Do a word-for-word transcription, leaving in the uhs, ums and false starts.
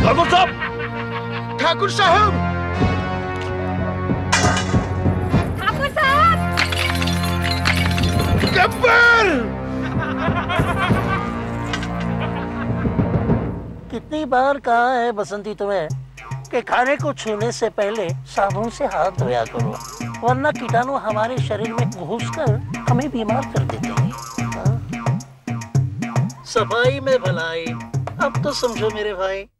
ठाकुर साहब, ठाकुर साहब, ठाकुर साहब, गब्बर! कितनी बार कहा है बसंती तुम्हें कि खाने को छूने से पहले साबुन से हाथ धोया करो, वरना कीटाणु हमारे शरीर में घुसकर हमें बीमार कर देते हैं। हाँ? सफाई में भलाई, अब तो समझो मेरे भाई।